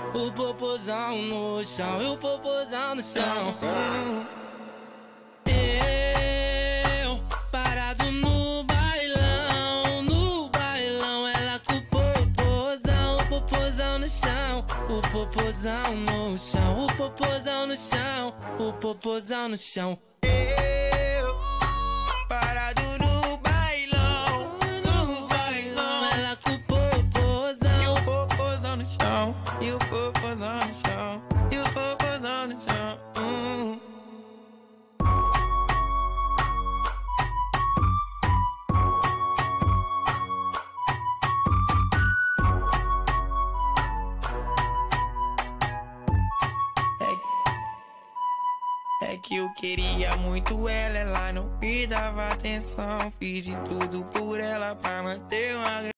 o popozão no chão, e o popozão no chão. Eu, parado no bailão, ela com o popozão no chão, o popozão no chão, o popozão no chão, o popozão no chão. Eu, parado no bailão, ela com o popozão, e o popozão no chão, e o popozão no chão, e o popozão no chão. É que eu queria muito ela não me dava atenção. Fiz de tudo por ela pra manter uma